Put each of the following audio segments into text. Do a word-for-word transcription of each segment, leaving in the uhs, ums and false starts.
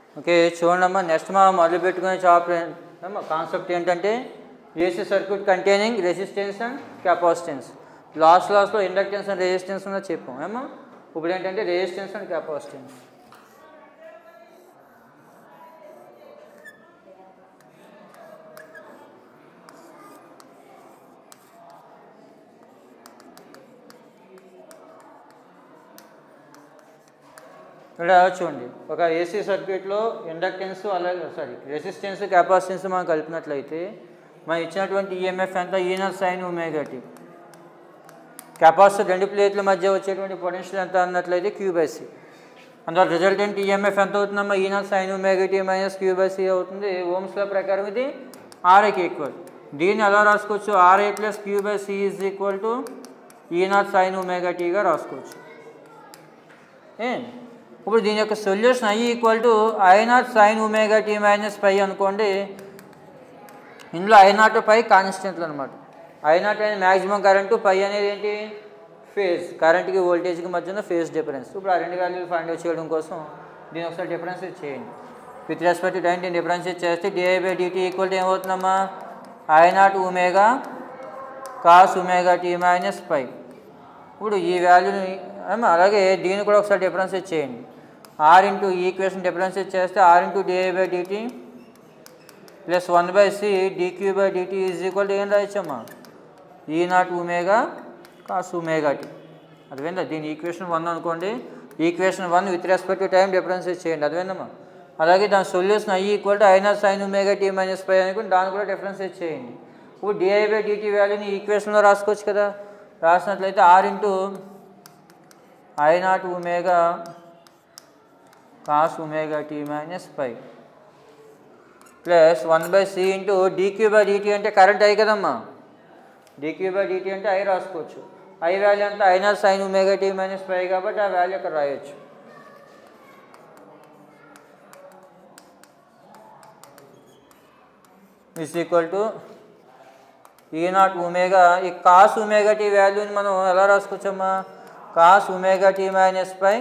Okay చూడండి అమ్మా next మనం మొదలు పెట్టుకునే చాప్టర్ అమ్మా కాన్సెప్ట్ ఏంటంటే AC circuit containing resistance and capacitance. Last లాస్ట్లో ఇండక్టెన్స్ అండ్ రెసిస్టెన్స్ ఉన్నది చెప్పాం ఏమో. ఇప్పుడు ఏంటంటే రెసిస్టెన్స్ అండ్ కెపాసిటెన్స్. ఇక్కడ చూడండి ఒక ఏసీ సర్క్యూట్లో ఇండక్టెన్స్ అలాగే సారీ రెసిస్టెన్స్ కెపాసిటెన్స్ మనం కలిపినట్లయితే మనం ఇచ్చినటువంటి ఈఎంఎఫ్ ఎంత E naught sine omega t. Capacitor రెండు ప్లేట్ల మధ్య వచ్చేటువంటి పొటెన్షియల్ ఎంత అన్నట్లయితే క్యూ బై సి. అందులో రిజల్టెంట్ ఈఎంఎఫ్ ఎంత అవుతుందమ్మా E naught sine omega t minus Q by C అవుతుంది. ఓమ్స్ లా ప్రకారం ఇది ఆర్ఏకి ఈక్వల్. దీన్ని ఎలా రాసుకోవచ్చు RA plus Q by C is equal to E naught sine omega టీగా రాసుకోవచ్చు. ఏ ఇప్పుడు దీని యొక్క solution I equal to I naught sine omega t minus పై అనుకోండి. ఇందులో ఐ నాట్ పై కాన్స్టెంట్లు అనమాట. ఐ నాట్ అనేది మ్యాక్సిమం కరెంటు, పై అనేది ఏంటి ఫేజ్, కరెంట్కి వోల్టేజ్కి మధ్యన ఫేజ్ డిఫరెన్స్. ఇప్పుడు ఆ రెండు వాల్యూలు ఫైండ్ అవుట్ చేయడం కోసం దీని ఒకసారి డిఫరెన్షియేట్ చేయండి. విత్ రెస్పెక్ట్ టు టైం దీన్ని డిఫరెన్షియేట్ చేస్తే DI by dt equal to ఏమవుతుందమ్మా I naught omega cos omega t minus phi. ఇప్పుడు ఈ వాల్యూని అలాగే దీన్ని కూడా ఒకసారి డిఫరెన్షియేట్ చేయండి. ఆర్ ఇంటూ ఈ ఈక్వేషన్ డిఫరెన్షియేట్ చేస్తే R into DI by dt plus one by C dQ by dt is equal to ఏం రాయొచ్చమ్మా E naught omega cos omega t. అదేవిందా దీని ఈక్వేషన్ వన్ అనుకోండి. Equation one with respect to time differentiate చేయండి. అదేవిందమ్మా అలాగే దాని solution I equal to I naught sine omega t minus phi అనుకుని దాన్ని కూడా డిఫరెన్షియేట్ చేయండి. ఇప్పుడు డిఐ బై డిటీ వాల్యూని ఈక్వేషన్లో రాసుకోవచ్చు కదా. రాసినట్లయితే R into I naught omega cos omega t minus pi plus one by C into DQ by dt అంటే కరెంట్ ఐ కదమ్మా. డిక్యూ బై డిటీ అంటే ఐ రాసుకోవచ్చు. ఐ వాల్యూ అంతా I naught sine omega t minus phi కాబట్టి ఆ value అక్కడ రాయొచ్చు. Is equal to E naught omega ఈ కాస్ ఒమేగా టీ వాల్యూని మనం ఎలా రాసుకోవచ్చమ్మా కాస్ ఒమేగా టీ మైనస్ పై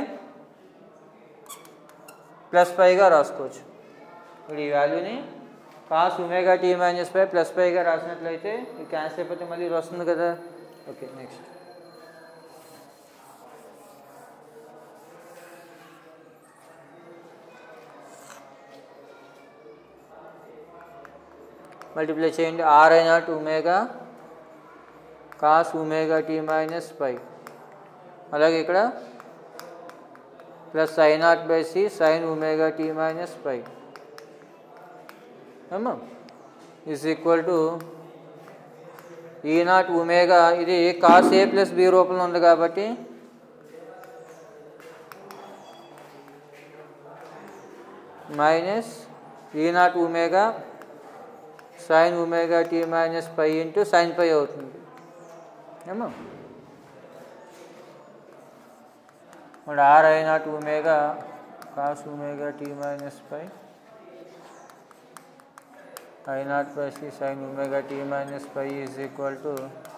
ప్లస్ పైగా రాసుకోవచ్చు. ఇప్పుడు ఈ వాల్యూని కాస్ ఒమేగా టీ మైనస్ పై ప్లస్ పైగా రాసినట్లయితే ఇది క్యాన్సిల్ అయిపోతే మళ్ళీ ఇది వస్తుంది కదా. ఓకే నెక్స్ట్ మల్టిప్లై చేయండి. R I naught omega cos omega t minus phi అలాగే ఇక్కడ plus I naught by C sine omega t minus phi ఏమో is equal to E naught omega ఇది కాస్ ఏ ప్లస్ బి రూపంలో ఉంది కాబట్టి minus E naught omega sine omega t minus phi into sine pi అవుతుంది ఏమో. ఇప్పుడు R I naught omega cos omega t minus phi I naught by C sine omega t minus pi is equal to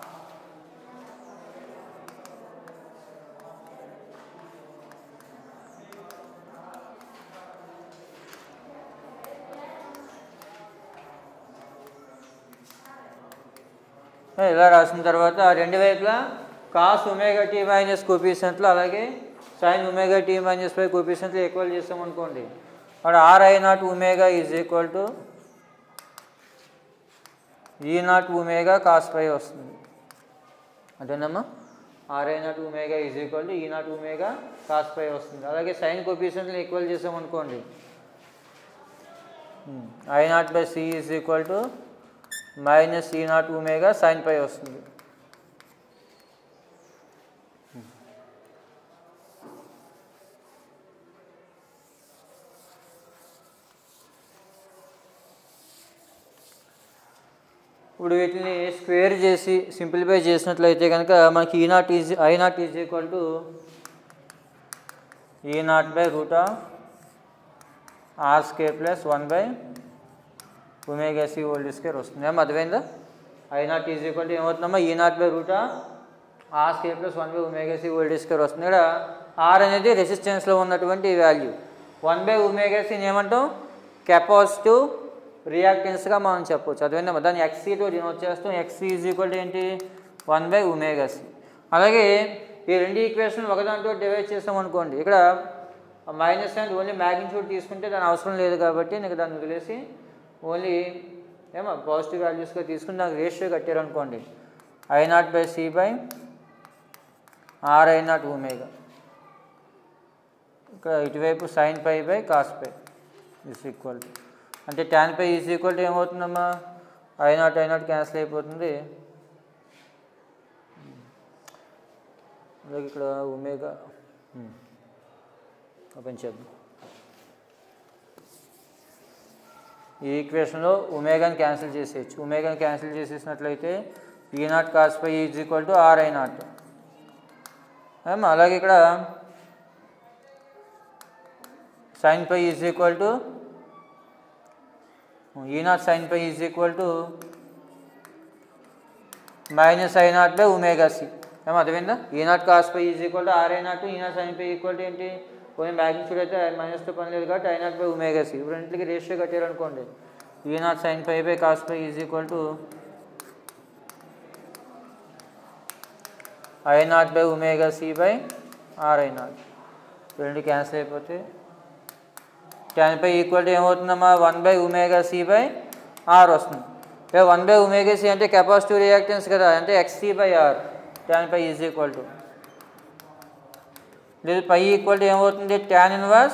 ఇలా రాసిన తర్వాత రెండు వైపులా cos omega t minus కోఎఫిషియంట్లు అలాగే sine omega t minus phi కోఎఫిషియంట్లు ఈక్వల్ చేస్తామనుకోండి. అక్కడ R I naught omega is equal to E naught omega cos పై వస్తుంది. అదేనమ్మా R I naught omega is equal to E naught omega cos పై వస్తుంది. అలాగే sine కోఎఫిషియంట్లు ఈక్వల్ చేసామనుకోండి I naught by C is equal to minus E naught omega sine పై వస్తుంది. ఇప్పుడు వీటిని square చేసి సింప్లిఫై చేసినట్లయితే కనుక మనకి E naught is I naught is equal to E naught by root of R square plus one by omega C whole square వస్తుంది. ఏమో అర్థమైందా. I naught is equal to ఏమవుతుందమ్మా E naught by root of R square plus one by omega C whole square వస్తుంది. ఇక్కడ are అనేది రెసిస్టెన్స్లో ఉన్నటువంటి value. One by omega సిని ఏమంటాం కెపాసిటివ్ రియాక్టెన్స్గా మనం చెప్పవచ్చు. అదేవిధంగా దాన్ని ఎక్సీతో డినోట్ చేస్తాం. ఎక్సీ ఈజ్ ఈక్వల్ టు ఏంటి వన్ బై ఒమేగా సి. అలాగే ఈ రెండు ఈక్వేషన్ ఒకదాంతో డివైడ్ చేసాం అనుకోండి, ఇక్కడ మైనస్ అండ్ ఓన్లీ మ్యాగ్నిట్యూడ్ తీసుకుంటే దాని అవసరం లేదు కాబట్టి నీకు దాన్ని వదిలేసి ఓన్లీ ఏమో పాజిటివ్ వాల్యూస్గా తీసుకుని నాకు రేషియో కట్టారు అనుకోండి, I naught by C by R I naught omega. ఇక్కడ ఇటువైపు sine pi by cos pi is equal to అంటే tan phi is equal to ఏమవుతుందమ్మా I naught I naught cancel అయిపోతుంది. అలాగే ఇక్కడ ఒమేగా ఓపెన్ చేద్దాం. ఈ ఈక్వేషన్లో ఒమేగాని క్యాన్సిల్ చేసేయచ్చు. ఒమేగాని క్యాన్సిల్ చేసేసినట్లయితే E naught cos pi is equal to R I naught. అలాగే ఇక్కడ sine phi is equal to E naught sine phi is equal to minus I naught by omega C. ఏమో అర్థమైందా? E naught cos pi is equal to R I naught, E naught sine phi equal to ఏంటి పోయి magnitude అయితే మైనస్తో పని లేదు కాబట్టి I naught by omega C. ఇప్పుడు రెండింటికి రేషియో కట్టారు అనుకోండి, ఈ naught sine pi by cos pi is equal to I naught by omega C by R I naught. రెండు క్యాన్సిల్ అయిపోతే ట్యాన్ పై ఈక్వల్ టు ఏమవుతుందమ్మా one by omega C by R వస్తుంది. ఇక వన్ బై ఒమేగా సి అంటే capacitive reactance కదా, అంటే XC by R. Tan phi is equal to లేదు phi equal to ఏమవుతుంది tan inverse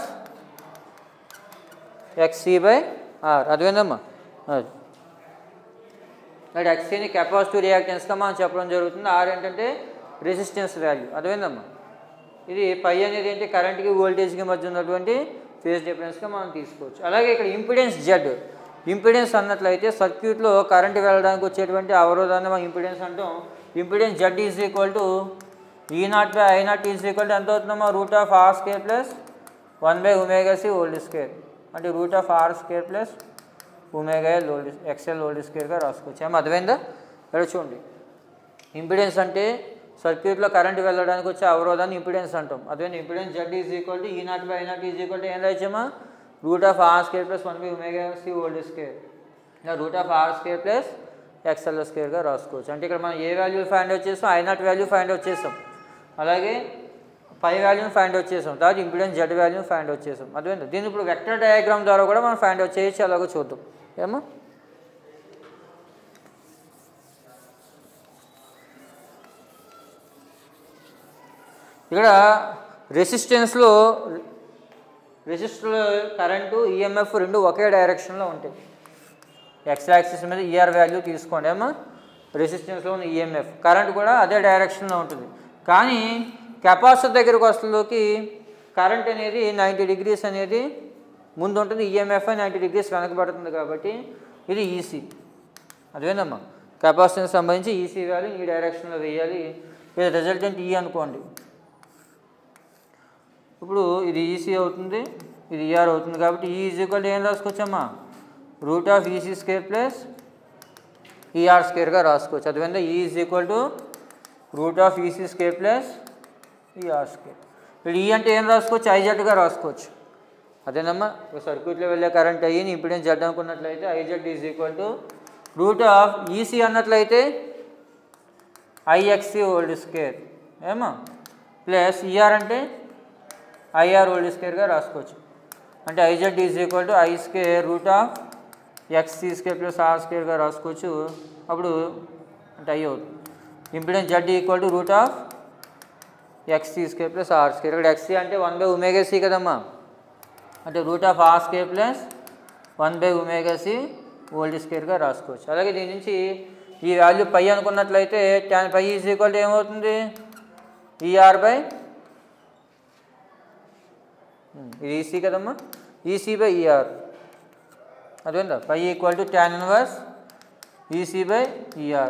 XC by R. అదేందమ్మా అది అంటే ఎక్స్సీని కెపాసిటివ్ రియాక్టెన్స్గా మనం చెప్పడం జరుగుతుంది. ఆర్ ఏంటంటే రెసిస్టెన్స్ వాల్యూ. అదేందమ్మా ఇది పై అనేది ఏంటి కరెంట్కి వోల్టేజ్కి మధ్య ఉన్నటువంటి ఫేజ్ డిఫరెన్స్గా మనం తీసుకోవచ్చు. అలాగే ఇక్కడ ఇంపిడెన్స్ జెడ్. ఇంపిడెన్స్ అన్నట్లయితే సర్క్యూట్లో కరెంట్ వెళ్ళడానికి వచ్చేటువంటి అవరోధాన్ని మనం ఇంపిడెన్స్ అంటాం. Impedance Z is equal to E naught by I naught is equal to ఎంత అవుతుందమ్మా root of R square plus one by omega C whole square. అంటే root of R square plus omega L whole XL whole స్క్వేర్గా రాసుకోవచ్చు. ఏమో అర్థమైందా? ఇక్కడ చూడండి, impedance అంటే సర్క్యూట్లో కరెంట్ వెళ్ళడానికి వచ్చే అవరోధాన్ని ఇంపిడెన్స్ అంటాం. అదే impedance Z is equal to E naught by I naught is equal to ఏం రాయచ్చమ్మా root of R square plus one by omega C whole square ఇలా root of R square plus XL స్క్వేర్గా రాసుకోవచ్చు. అంటే ఇక్కడ మనం ఏ వాల్యూ ఫైండ్ అవుట్ చేసాం I naught value find out చేసాం, అలాగే పై వాల్యూని ఫైండ్ అవుట్ చేసాం, తర్వాత ఇంపిడెన్స్ జెడ్ వాల్యూని ఫైండ్ అవుట్ చేసాం. అదేంటి దీన్ని ఇప్పుడు వెక్టర్ డయాగ్రామ్ ద్వారా కూడా మనం ఫైండ్ అవుట్ చేయొచ్చు. అలాగో చూద్దాం. ఏమో ఇక్కడ రెసిస్టెన్స్లో రెసిస్టర్లో కరెంటు ఈఎంఎఫ్ రెండు ఒకే డైరెక్షన్లో ఉంటాయి. ఎక్స్ యాక్సిస్ మీద ఈఆర్ వాల్యూ తీసుకోండి. ఏమో రెసిస్టెన్స్లో ఉన్న ఈఎంఎఫ్ కరెంట్ కూడా అదే డైరెక్షన్లో ఉంటుంది. కానీ కెపాసిటర్ దగ్గరకు వస్తులోకి కరెంట్ అనేది నైంటీ డిగ్రీస్ అనేది ముందు ఉంటుంది, ఈఎంఎఫ్ నైంటీ డిగ్రీస్ వెనకబడుతుంది కాబట్టి ఇది ఈసీ. అదేనమ్మా కెపాసిటర్కి సంబంధించి ఈసీ వాల్యూ ఈ డైరెక్షన్లో వేయాలి. ఇది రిజల్టెంట్ ఈ అనుకోండి. ఇప్పుడు ఇది ఈసీ అవుతుంది, ఇది ఈఆర్ అవుతుంది కాబట్టి ఈ ఈజ్ ఈక్వల్ టు ఏం రాసుకోవచ్చమ్మా root of EC square plus ER స్క్వేర్గా రాసుకోవచ్చు. అదేవిధంగా E is equal to root of EC square plus ER square. ఇప్పుడు ఈ అంటే ఏం రాసుకోవచ్చు ఐజెడ్గా రాసుకోవచ్చు. అదేనమ్మా ఒక సర్క్యూట్లో వెళ్ళే కరెంట్ అయ్యి ఇంపిడెన్స్ జెడ్ అనుకున్నట్లయితే IZ is equal to root of EC అన్నట్లయితే ఐఎక్సీ ఓల్డ్ స్క్వేర్ ఏమో ప్లస్ ఈఆర్ అంటే ఐఆర్ ఓల్డ్ స్క్వేర్గా రాసుకోవచ్చు. అంటే IZ is equal to I square root of XC square plus R స్క్వేర్గా రాసుకోవచ్చు. అప్పుడు అంటే ఐ అవుతుంది. Impedance Z equal to root of XC square plus R square. ఇక్కడ ఎక్స్సీ అంటే వన్ బై ఒమేగా సి కదమ్మా, అంటే root of R square plus one by omega C whole స్క్వేర్గా రాసుకోవచ్చు. అలాగే దీని నుంచి ఈ వాల్యూ పై అనుకున్నట్లయితే tan phi is equal to ఏమవుతుంది ఈఆర్ బై ఇది ఈసీ కదమ్మా ఈసీ బై ఈఆర్. అదేందా phi equal to tan inverse EC by ER.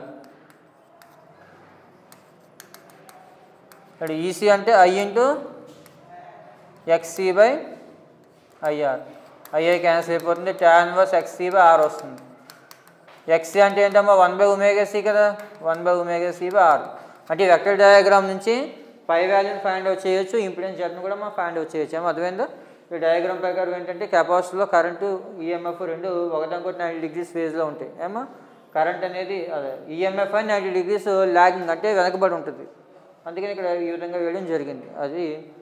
ఇక్కడ ఈసీ అంటే I into XC by IR. II cancel అయిపోతుంది, tan inverse XC by R వస్తుంది. XC అంటే ఏంటమ్మా వన్ బై ఒమేగా సి కదా, one by omega C by R. అంటే vector diagram నుంచి phi వాల్యూని ఫైండ్ అవుట్ చేయొచ్చు, ఇంపిడెన్స్ జెడ్ని కూడా మనం ఫైండ్ అవుట్ చేయొచ్చు. ఏమో అర్థమైందా? ఈ డయాగ్రామ్ ప్రకారం ఏంటంటే కెపాసిటర్లో కరెంటు ఈఎంఎఫ్ రెండు ఒకదానికొకటి నైంటీ డిగ్రీస్ ఫేజ్లో ఉంటాయి ఏమో కరెంట్ అనేది అదే ఈఎంఎఫ్ అని నైంటీ డిగ్రీస్ లాగింగ్ అంటే వెనకబడి ఉంటుంది, అందుకని ఇక్కడ ఈ విధంగా వేయడం జరిగింది. అది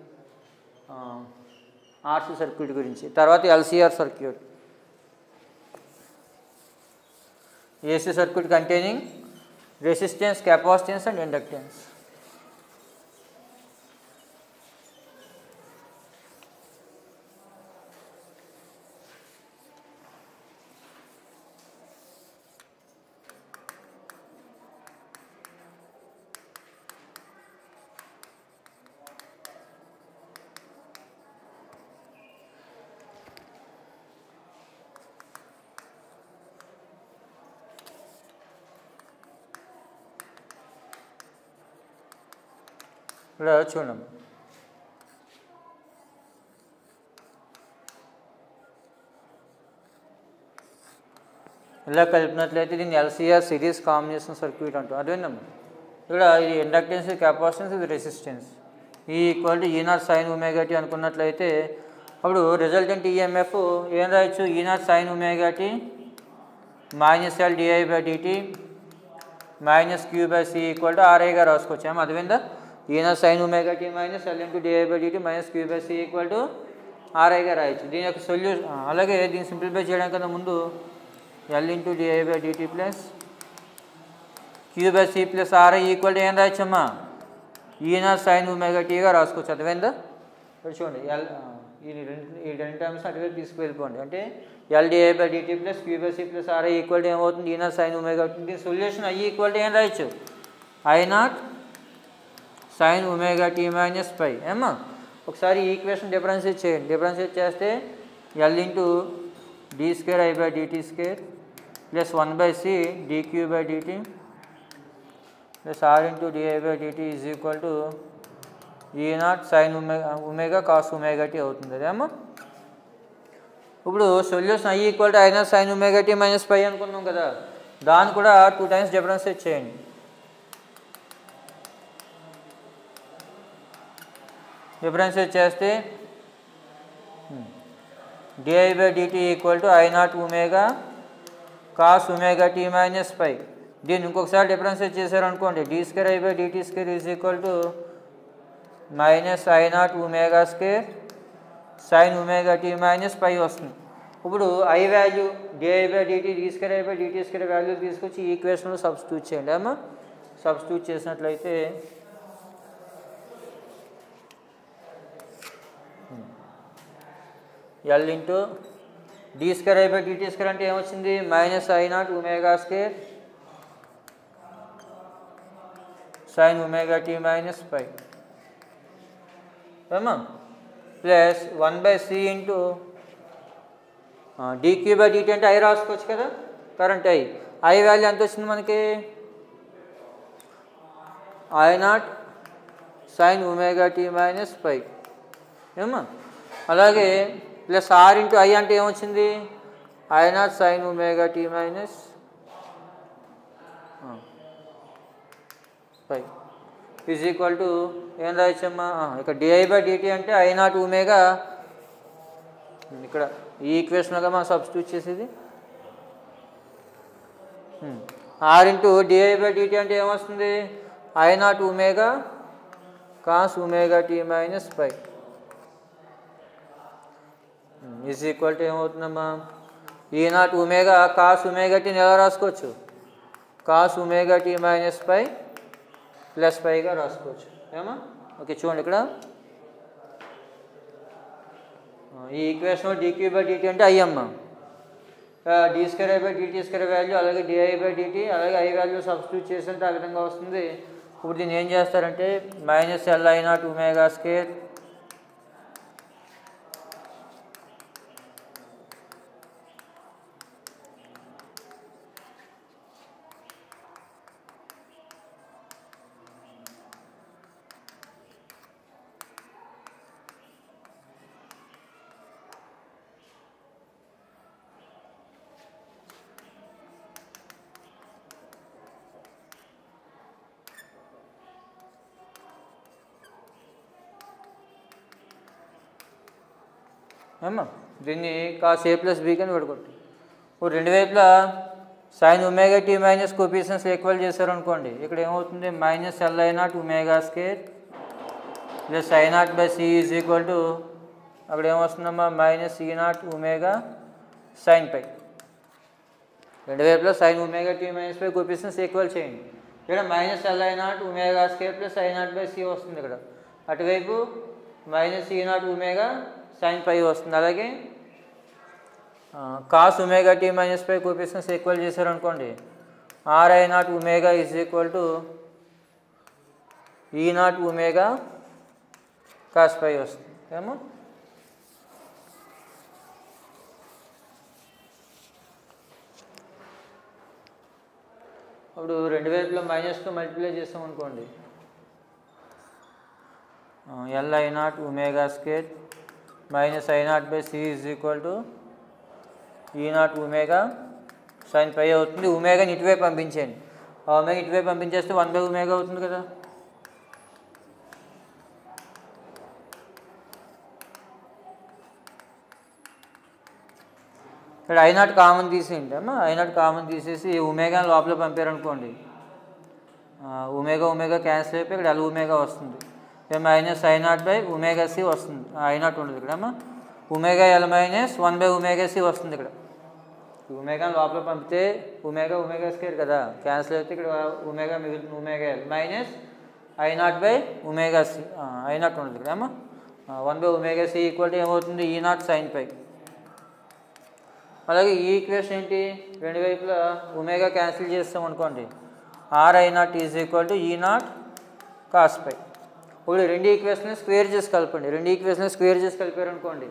ఆర్సీ సర్క్యూట్ గురించి. తర్వాత LCR circuit, AC circuit containing resistance, capacitance and inductance. ఇక్కడ చూడండి, ఇలా కలిపినట్లయితే దీన్ని ఎల్సీఆర్ సిరీస్ కాంబినేషన్ సర్క్యూట్ అంటాం. అదేనమ్మా ఇక్కడ ఇది ఇండక్టెన్స్, కెపాసిటెన్స్, ఇది resistance. E equal to E naught sine omega t అనుకున్నట్లయితే అప్పుడు రిజల్టెంట్ ఈఎంఎఫ్ ఏం రాయొచ్చు, E naught sine omega t minus L dI by dt minus Q by C equal to ఆర్ఐగా రాసుకోవచ్చు. ఏమో అర్థమైందా, E naught sine omega t minus L into DI by dt minus Q by C equal to ఆర్ఐగా రాయొచ్చు. దీని యొక్క solution అలాగే దీన్ని సింప్లిఫై చేయడానికన్నా ముందు L into DI by dt plus Q by C plus RI equal to ఏం రాయొచ్చమ్మా, ఈ నాట్ సైన్ ఒమేగా టీగా రాసుకోవచ్చు. అర్థమైందా, చూడండి ఎల్ ఈ రెండు ఈ రెండు టైమ్స్ అటువైపు తీసుకువెళ్ళిపోండి. అంటే L dI by dt plus Q by C plus RI equal to ఏమవుతుంది, ఈ నాట్ సైన్ ఒమేగా. దీని సొల్యూషన్ ఐ ఈక్వల్ టు ఏం రాయొచ్చు, I naught sine omega t minus పై. ఏమా ఒకసారి ఈక్వేషన్ డిఫరెన్షియేట్ చేయండి. డిఫరెన్షియేట్ చేస్తే L into d square I by dt square plus one by C dQ by dt plus R into DI by dt is equal to E naught sine omega omega cos omega t అవుతుంది. అదేమో ఇప్పుడు solution I equal to I naught sine omega t minus pi అనుకున్నాం కదా, దాన్ని కూడా two times differentiate చేయండి. Differentiate చేస్తే DI by dt equal to I naught omega cos omega t minus pi. దీన్ని ఇంకొకసారి డిఫరెన్షియేట్ చేశారనుకోండి, d square I by dt square is equal to minus I naught omega square sine omega t minus pi వస్తుంది. ఇప్పుడు I value d I by dt d square I by dt square value తీసుకొచ్చి ఈ ఈక్వేషన్లో substitute చేయండి. అమ్మా substitute చేసినట్లయితే L into d square I by dt square అంటే ఏమొచ్చింది, minus I naught omega square sine omega t minus పై ఏమా plus one by C into DQ by dt అంటే ఐ రాసుకోవచ్చు కదా, కరెంట్ ఐ. ఐ వాల్యూ ఎంత వచ్చింది మనకి, I naught sine omega t minus పై. ఏమా అలాగే ప్లస్ ఆర్ ఇంటూ ఐ అంటే ఏమొచ్చింది, I naught sine omega t minus pi is equal to ఏం రాయొచ్చమ్మా, ఇక్కడ డిఐ బై డిటీ అంటే ఐ నాట్ ఒమేగా, ఇక్కడ ఈ ఈక్వేషన్గా మనం సబ్స్టిట్యూట్ చేసేది. R into DI by dt అంటే ఏమొస్తుంది, I naught omega cos omega t minus pi is equal to ఏమవుతుందమ్మా, E naught omega cos omega టీని ఎలా రాసుకోవచ్చు, కాస్ ఒమేగా టీ మైనస్ పై ప్లస్ పైగా రాసుకోవచ్చు. ఏమా ఓకే చూడండి, ఇక్కడ ఈ ఈక్వేషన్ డిక్యూ బై డిటీ అంటే ఐ అమ్మ, d square I by dt square value అలాగే డిఐ బై డిటీ అలాగే ఐ వాల్యూ సబ్స్టిట్యూట్ చేసినట్టు ఆ విధంగా వస్తుంది. ఇప్పుడు దీన్ని ఏం చేస్తారంటే minus L I naught omega square ఏమో దీన్ని కాస్ ఏ ప్లస్ బీ కింద విడగొట్టు. ఇప్పుడు రెండు వైపులా sine omega t minus coefficients equal చేశారనుకోండి, ఇక్కడ ఏమవుతుంది minus L I naught omega square plus I naught by C is equal to అక్కడ ఏమొస్తుందమ్మా minus E naught omega sine pi. రెండు వైపులో sine omega t minus pi coefficients equal చేయండి. ఇక్కడ minus L I naught omega square plus I naught by C వస్తుంది. ఇక్కడ అటువైపు minus E naught omega sine పై వస్తుంది. అలాగే cos omega t minus pi coefficients equal చేశారనుకోండి, R I naught omega is equal to E naught omega cos పై వస్తుంది. ఏమో అప్పుడు రెండు వైపులో మైనస్తో మల్టిప్లై చేస్తాం అనుకోండి, L I naught omega square minus I naught by C is equal to E naught omega sine pi అవుతుంది. ఒమేగాని ఇటువైపు పంపించేయండి. ఆ ఒమేగా ఇటువైపు పంపించేస్తే వన్ బై ఒమేగా అవుతుంది కదా. ఇక్కడ ఐ నాట్ కామన్ తీసేయండి అమ్మా. ఐ నాట్ కామన్ తీసేసి ఒమేగా లోపల పంపారనుకోండి, ఒమేగా ఒమేగా క్యాన్సిల్ అయిపోయి ఇక్కడ ఎల్ ఒమేగా వస్తుంది. Minus I naught by omega C వస్తుంది. ఐ నాట్ ఉండదు ఇక్కడ అమ్మా. Omega L minus one by omega C వస్తుంది. ఇక్కడ ఒమేగా లోపల పంపితే ఒమేగా ఒమేగా స్క్వేర్ కదా, క్యాన్సిల్ అయితే ఇక్కడ ఒమేగా మిగులుతుంది. Omega L minus I naught by omega C, I naught ఉండదు ఇక్కడ అమ్మా. One by omega C equal to ఏమవుతుంది ఈ నాట్ సైన్ పై. అలాగే ఈ ఈక్వేషన్ ఏంటి, రెండు వైపులా ఒమేగా క్యాన్సిల్ చేస్తాం అనుకోండి, R I naught is equal to E naught cos pi. ఇప్పుడు రెండు ఈక్వేషన్ స్క్వేర్ చేసి కలపండి. రెండు ఈక్వేషన్ స్క్వేర్ చేసి కలిపారు అనుకోండి,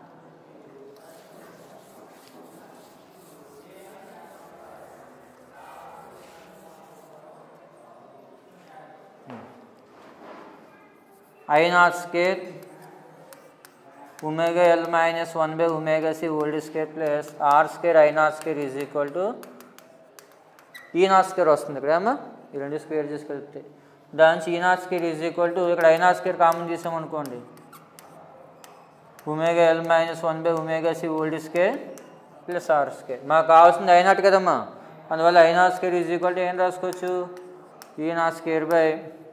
I naught square omega L minus one by omega C whole square plus R square I naught square is equal to E naught square వస్తుంది ఇక్కడ అమ్మా. ఈ రెండు స్క్వేర్ చేసి కలిపితే దాని నుంచి E naught square is equal to ఇక్కడ ఐ నాట్ స్క్వేర్ కామన్ తీసామనుకోండి, omega L minus one by omega C whole square plus R square. మాకు కావాల్సింది ఐ నాట్ కదమ్మా, అందువల్ల I naught square is equal to ఏం రాసుకోవచ్చు E naught square by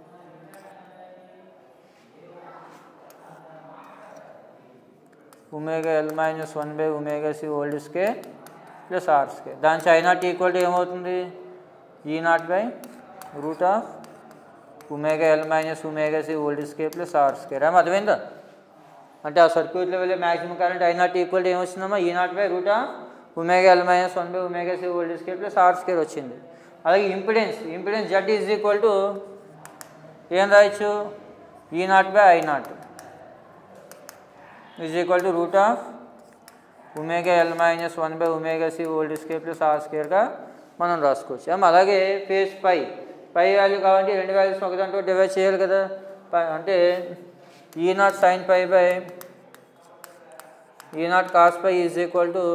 omega L minus one by omega C whole square plus R square. దాని నుంచి I naught equal to ఏమవుతుంది E naught by root of omega L minus omega C whole square plus R square. ఏమో అర్థమైందా? అంటే ఆ సర్క్యూట్లో వెళ్ళే maximum current I naught equal to ఏమొచ్చిందమ్మా E naught by root of omega L minus one by omega C whole square plus R square వచ్చింది. అలాగే impedance impedance Z is equal to ఏం రాయొచ్చు E naught by I naught is equal to root of omega L minus one by omega C whole square plus R స్క్వేర్గా మనం రాసుకోవచ్చు. ఏమో అలాగే face పై పై value కావాలంటే రెండు వాల్యూస్ ఒకదాంట్లో డివైడ్ చేయాలి కదా. అంటే E naught sine pi by E naught cos pi is equal to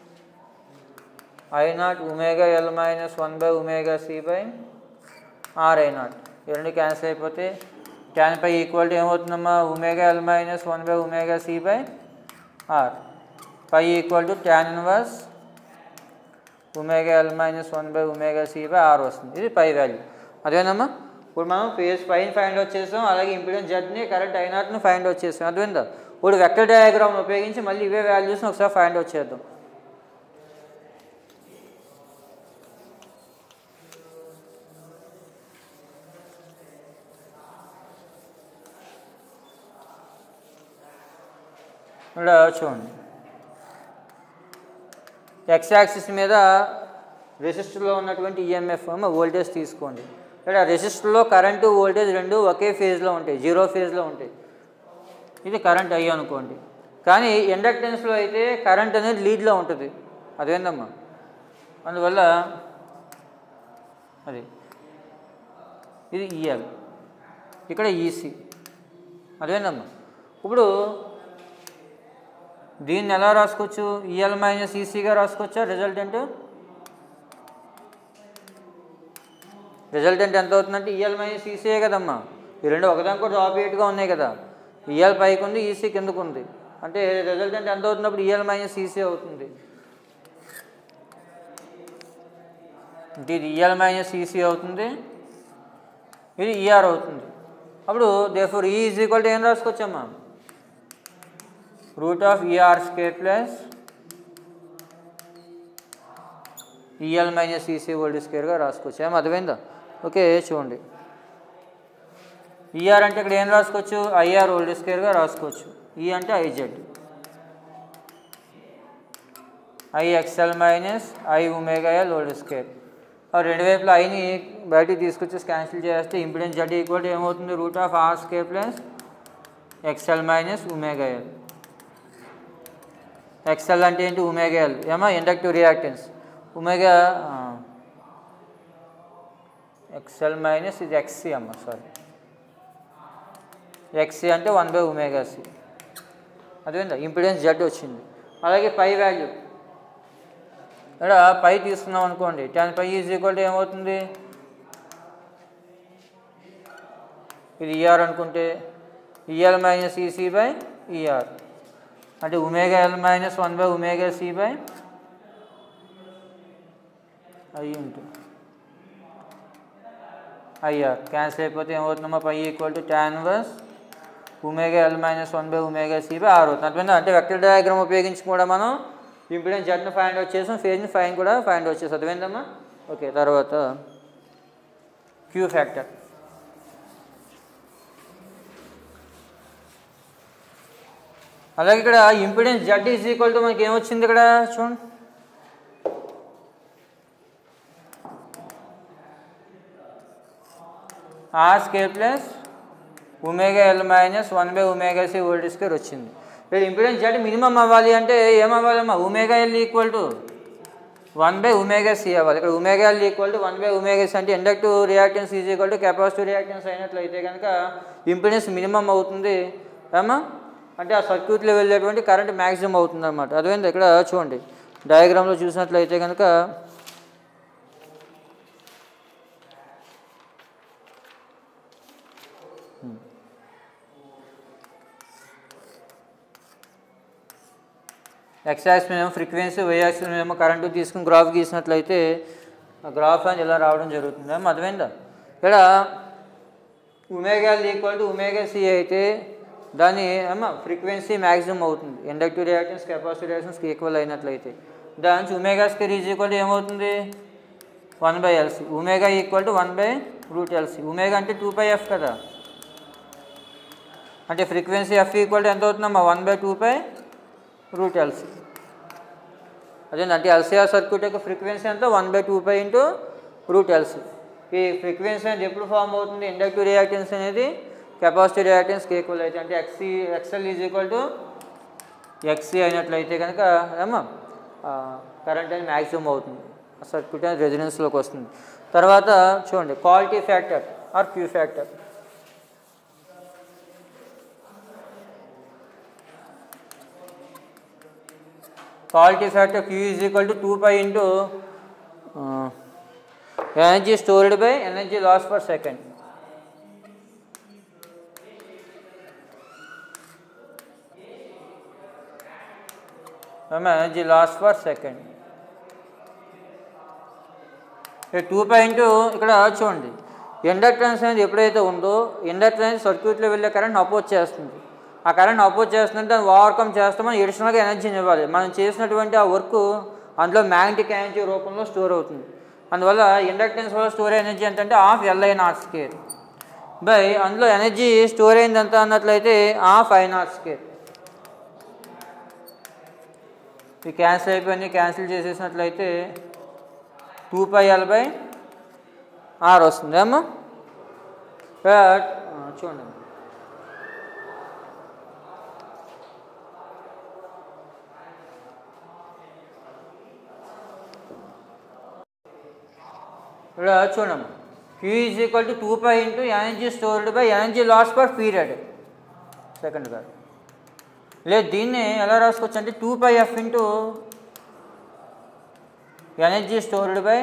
I naught omega L minus one by omega C by R I naught. ఈ రెండు క్యాన్సిల్ అయిపోతే ట్యాన్ పై ఈక్వల్ టు ఏమవుతుందమ్మా omega L minus one by omega C by R. Pi equal to tan inverse omega L minus one by omega C by R వస్తుంది. ఇది పై value అదేనమ్మా. ఇప్పుడు మనం face పైన ఫైండ్ అవుట్ చేస్తాం, అలాగే impedance జెడ్ని కరెంట్ ఐ నాట్ని ఫైండ్ అవుట్ చేస్తాం. అర్థమైందా? ఇప్పుడు వెక్టర్ డయాగ్రామ్ని ఉపయోగించి మళ్ళీ ఇవే వాల్యూస్ని ఒకసారి ఫైండ్ అవుట్ చేద్దాం. ఇక్కడ చూడండి, ఎక్స్ యాక్సిస్ మీద రెసిస్టర్లో ఉన్నటువంటి ఈఎంఎఫ్ వోల్టేజ్ తీసుకోండి. ఇక్కడ రెసిస్టర్లో కరెంటు వోల్టేజ్ రెండు ఒకే ఫేజ్లో ఉంటాయి, జీరో ఫేజ్లో ఉంటాయి. ఇది కరెంట్ అయ్యి అనుకోండి. కానీ ఇండక్టెన్స్లో అయితే కరెంట్ అనేది లీడ్లో ఉంటుంది. అదేందమ్మా, అందువల్ల అది ఇది ఈఎల్, ఇక్కడ ఈసీ. అదేందమ్మా. ఇప్పుడు దీన్ని ఎలా రాసుకోవచ్చు ఈఎల్ మైనస్ ఈసీగా రాసుకోవచ్చా? రిజల్టెంట్ రిజల్టెంట్ ఎంత అవుతుందంటే ఈఎల్ మైనస్ ఈసీయే కదమ్మా. ఈ రెండు ఒకదానికి కూడా ఆపోజిట్గా ఉన్నాయి కదా. ఈఎల్ పైకి ఉంది, ఈసీ కిందకు ఉంది. అంటే రిజల్టెంట్ ఎంత అవుతున్నప్పుడు ఈఎల్ మైనస్ ఈసీ అవుతుంది. ఇది ఈఎల్ మైనస్ ఈసీ అవుతుంది, ఇది ఈఆర్ అవుతుంది. అప్పుడు దేర్ఫోర్ ఈ ఈజ్ ఈక్వల్ టు ఏం రాసుకోవచ్చమ్మా, root of E R square plus E L minus E C whole స్క్వేర్గా రాసుకోవచ్చు. ఏం అర్థమైందా? ఓకే చూడండి, ఈఆర్ అంటే ఇక్కడ ఏం రాసుకోవచ్చు, ఐఆర్ వోల్డ్ స్క్వేర్గా రాసుకోవచ్చు. ఈ అంటే I Z, I X L minus I omega L whole square. రెండు వైపులా ఐని బయటికి తీసుకొచ్చి క్యాన్సిల్ చేస్తే ఇంపిడెన్స్ జెడ్ ఈక్వల్ టు ఏమవుతుంది, root of R square plus X L minus omega L. X L అంటే ఏంటి, ఒమేగా ఎల్. ఏమో inductive reactance omega, X L minus ఇది ఎక్స్సి అమ్మ, సారీ ఎక్స్సి అంటే వన్ బై ఒమేగా సి. అదేందా ఇంపిడెన్స్ జెడ్ వచ్చింది. అలాగే పై వాల్యూ ఇక్కడ పై తీసుకున్నాం అనుకోండి, tan pi is equal to ఏమవుతుంది, ఇది ఈఆర్ అనుకుంటే E L minus E C by E R అంటే omega L minus one by omega C by I into I R. Cancel అయిపోతే ఏమవుతుందమ్మా, pi equal to tan inverse omega L minus one by omega C by R అవుతుంది. అర్థమైందా? అంటే vector diagram ఉపయోగించి కూడా మనం impedance జెడ్ని find out చేసాం, ఫేజ్ని ఫైన్ కూడా ఫైండ్ అవుట్ చేసాం. అర్థమైందమ్మా? ఓకే, తర్వాత క్యూ ఫ్యాక్టర్. అలాగే ఇక్కడ impedance Z is equal to మనకి ఏమొచ్చింది ఇక్కడ చూడండి, R square plus omega L minus one by omega C whole square వచ్చింది. ఇక్కడ ఇంపిడెన్స్ జెడ్ మినిమం అవ్వాలి అంటే ఏమవ్వాలమ్మా, omega L equal to one by omega C అవ్వాలి. ఇక్కడ omega L equal to one by omega C అంటే inductive reactance is equal to capacitive reactance అయినట్లయితే కనుక ఇంపిడెన్స్ మినిమం అవుతుంది. ఏమా అంటే ఆ సర్క్యూట్లో వెళ్ళేటువంటి కరెంట్ మ్యాక్సిమం అవుతుంది అన్నమాట. అదేంటి ఇక్కడ చూడండి డయాగ్రామ్లో చూసినట్లయితే కనుక ఎక్స్ యాక్సిస్ మీద ఫ్రీక్వెన్సీ, వై యాక్సిస్ మీద కరెంటు తీసుకుని గ్రాఫ్ గీసినట్లయితే ఆ గ్రాఫ్ అని ఇలా రావడం జరుగుతుంది. ఏమో అర్థమైందా? ఇక్కడ omega L equal to omega C అయితే దాని ఏమో ఫ్రీక్వెన్సీ మ్యాక్సిమం అవుతుంది, ఇండక్టివ్ రియాక్టెన్స్ కెపాసిటివ్ రియాక్టెన్స్కి ఈక్వల్ అయినట్లయితే. దాని నుంచి omega square is equal to ఏమవుతుంది, one by L C. Omega equal to one by root L C. Omega అంటే టూ పై ఎఫ్ కదా, అంటే ఫ్రీక్వెన్సీ ఎఫ్ ఈక్వల్ టు ఎంత అవుతుందమ్మా, one by two pi root L C. అదేంటే ఎల్సిఆర్ సర్క్యూట్ యొక్క frequency అంతా one by two pi into root L C. ఈ frequency అనేది ఎప్పుడు ఫామ్ అవుతుంది, ఇండక్టివ్ రియాక్టెన్స్ అనేది కెపాసిటివ్ రియాక్టెన్స్కి ఈక్వల్ అయితే, అంటే X C X L is equal to X C అయినట్లయితే కనుక ఏమో కరెంట్ అనేది మ్యాక్సిమం అవుతుంది, సర్క్యూట్ అనేది రెసిడెన్స్లోకి వస్తుంది. తర్వాత చూడండి quality factor or Q factor. Quality factor Q is equal to two pi into uh, energy stored by energy loss per second. Energy loss per second. Two pi into ఇక్కడ చూడండి inductance అనేది ఎప్పుడైతే ఉందో inductance సర్క్యూట్లో వెళ్ళే current oppose చేస్తుంది. ఆ current oppose చేస్తుందంటే దాన్ని ఓవర్కమ్ చేస్తామని ఎడిషనల్గా ఎనర్జీని ఇవ్వాలి. మనం చేసినటువంటి ఆ వర్క్ అందులో మ్యాగ్నెటిక్ ఎనర్జీ రూపంలో స్టోర్ అవుతుంది. అందువల్ల ఇండక్టెన్స్ వల్ల స్టోర్ ఎనర్జీ ఎంతంటే half L I naught square by అందులో ఎనర్జీ స్టోర్ అయింది ఎంత అన్నట్లయితే హాఫ్ ఐ నాట్ స్క్వేర్. ఇది క్యాన్సిల్ అయిపోయింది, క్యాన్సిల్ చేసేసినట్లయితే two pi L by R వస్తుంది. ఏమో చూడండి ఇక్కడ చూడమ్మా Q is equal to two pi into energy stored by energy loss per period second కాదు. లేదు దీన్ని ఎలా రాసుకోవచ్చు అంటే two pi f into energy stored by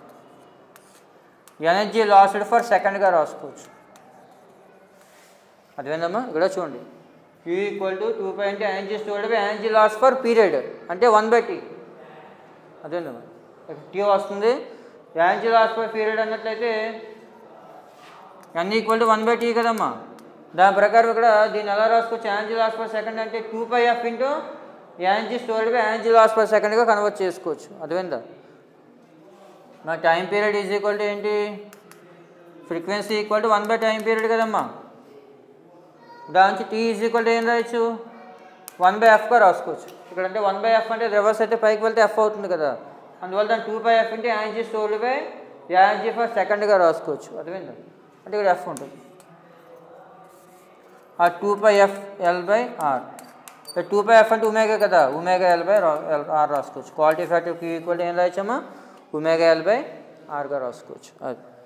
energy lost for సెకండ్గా రాసుకోవచ్చు. అదేందమ్మా ఇక్కడ చూడండి Q equal to two pi అంటే energy stored by energy loss for period అంటే వన్ బై టీ అదేండి టీ వస్తుంది. ఎనర్జీ లాస్ ఫర్ పీరియడ్ అన్నట్లయితే n equal to one by t కదమ్మా. దాని ప్రకారం ఇక్కడ దీన్ని ఎలా రాసుకోవచ్చు, ఎనర్జీ లాస్ పర్ సెకండ్ అంటే two pi f into energy stored by energy loss per సెకండ్గా కన్వర్ట్ చేసుకోవచ్చు. అర్థమైందా? మా time period is equal to ఏంటి, frequency equal to one by time period కదమ్మా. దాని నుంచి టీ ఈజ్ ఈక్వల్ టు ఏం రాయొచ్చు, వన్ బై ఎఫ్గా రాసుకోవచ్చు. ఇక్కడ అంటే వన్ బై ఎఫ్ అంటే రివర్స్ అయితే పైకి వెళ్తే ఎఫ్ అవుతుంది కదా, అందువల్ల దాన్ని two by F into energy stored by energy for సెకండ్గా రాసుకోవచ్చు. అర్థమైందా? అంటే ఇక్కడ ఎఫ్ ఉంటుంది. ఆ two by F L by R, two by F అంటే ఉమేగా కదా, omega L by L R రాసుకోవచ్చు. Quality factor Q equal to ఏం రాయొచ్చమ్మా, ఉమేగా ఎల్ బై ఆర్గా రాసుకోవచ్చు. అది